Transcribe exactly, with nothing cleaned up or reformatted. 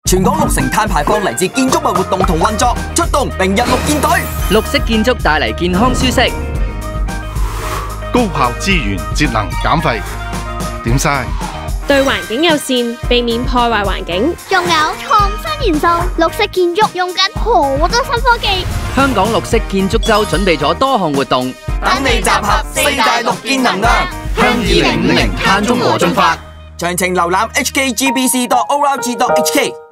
全港六成碳排放嚟自建築物活動同運作，出動明日綠建隊。 綠色建築帶嚟健康舒適， 高效資源節能減廢，點晒？ 對環境友善，避免破壞環境。 仲有創新研究，綠色建築用緊好多新科技。 香港綠色建築周準備咗多項活動， 等你集合四大綠建能量， 向二零五零碳中和進發。 詳情瀏覽 H K G B C dot O R G dot H K。